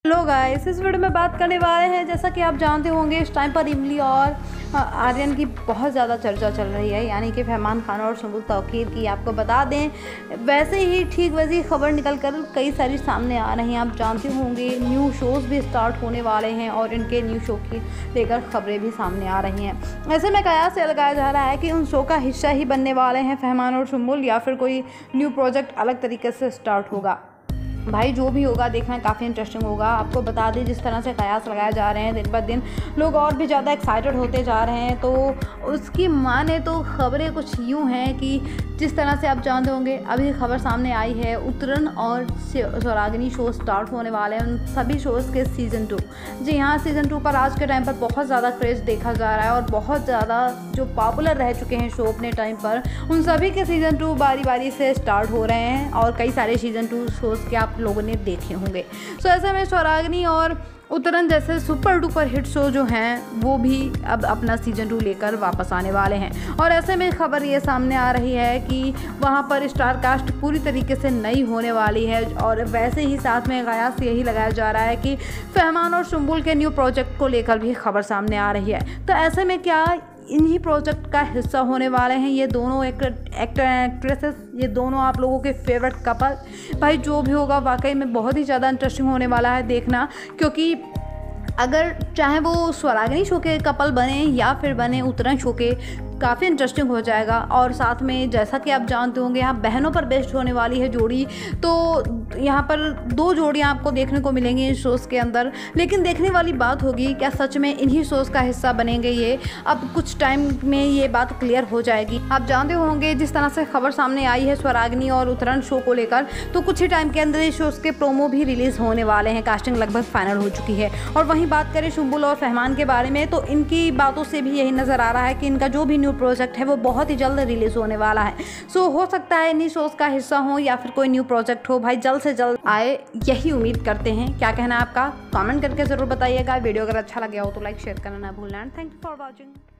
Hello guys, इस video में बात करने वाले हैं, जैसा कि आप जानते होंगे इस टाइम पर इमली और आर्यन की बहुत ज़्यादा चर्चा चल रही है, यानी कि फरमान खान और सुंबुल तौकीर की। आपको बता दें, वैसे ही ठीक वैसी खबर निकल कर कई सारी सामने आ रही हैं। आप जानते होंगे न्यू शोज़ भी स्टार्ट होने वाले हैं और इनके न्यू शो की लेकर खबरें भी सामने आ रही हैं। ऐसे में कयास से लगाया जा रहा है कि उन शो का हिस्सा ही बनने वाले हैं फरमान और सुंबुल, या फिर कोई न्यू प्रोजेक्ट अलग तरीके से स्टार्ट होगा। भाई जो भी होगा देखना काफ़ी इंटरेस्टिंग होगा। आपको बता दें, जिस तरह से कयास लगाए जा रहे हैं दिन ब दिन लोग और भी ज़्यादा एक्साइटेड होते जा रहे हैं। तो उसकी माने तो खबरें कुछ यूँ हैं कि जिस तरह से आप जानते होंगे अभी खबर सामने आई है, उतरन और स्वरागिनी शो स्टार्ट होने वाले हैं, उन सभी शोज़ के सीज़न 2। जी हाँ, सीज़न 2 पर आज के टाइम पर बहुत ज़्यादा क्रेज़ देखा जा रहा है और बहुत ज़्यादा जो पॉपुलर रह चुके हैं शो अपने टाइम पर, उन सभी के सीज़न 2 बारी बारी से स्टार्ट हो रहे हैं और कई सारे सीज़न 2 शोज़ के आप लोगों ने देखे होंगे। सो ऐसे में स्वरागिनी और उतरन जैसे सुपर डुपर हिट शो जो हैं वो भी अब अपना सीज़न 2 लेकर वापस आने वाले हैं। और ऐसे में खबर ये सामने आ रही है कि वहाँ पर स्टार कास्ट पूरी तरीके से नई होने वाली है। और वैसे ही साथ में कयास यही लगाया जा रहा है कि फरमान और सुंबुल के न्यू प्रोजेक्ट को लेकर भी खबर सामने आ रही है। तो ऐसे में क्या इन्हीं प्रोजेक्ट का हिस्सा होने वाले हैं ये दोनों एक्टर एक्ट्रेसेस, ये दोनों आप लोगों के फेवरेट कपल। भाई जो भी होगा वाकई में बहुत ही ज़्यादा इंटरेस्टिंग होने वाला है देखना, क्योंकि अगर चाहे वो स्वरागिनी शो के कपल बने या फिर बने उतरन शो के, काफ़ी इंटरेस्टिंग हो जाएगा। और साथ में जैसा कि आप जानते होंगे यहाँ बहनों पर बेस्ड होने वाली है जोड़ी, तो यहाँ पर 2 जोड़ियाँ आपको देखने को मिलेंगी इस शोज़ के अंदर। लेकिन देखने वाली बात होगी क्या सच में इन्हीं शोज़ का हिस्सा बनेंगे ये। अब कुछ टाइम में ये बात क्लियर हो जाएगी। आप जानते होंगे जिस तरह से खबर सामने आई है स्वरागिनी और उतरन शो को लेकर, तो कुछ ही टाइम के अंदर इस शोज़ के प्रोमो भी रिलीज़ होने वाले हैं। कास्टिंग लगभग फाइनल हो चुकी है। और वहीं बात करें सुंबुल और फरमान के बारे में, तो इनकी बातों से भी यही नज़र आ रहा है कि इनका जो भी प्रोजेक्ट है वो बहुत ही जल्द रिलीज होने वाला है। सो हो सकता है इन्हीं शोज का हिस्सा हो या फिर कोई न्यू प्रोजेक्ट हो, भाई जल्द से जल्द आए यही उम्मीद करते हैं। क्या कहना है आपका, कमेंट करके जरूर बताइएगा। वीडियो अगर अच्छा लगे हो तो लाइक शेयर करना ना भूलना। Thank you for watching.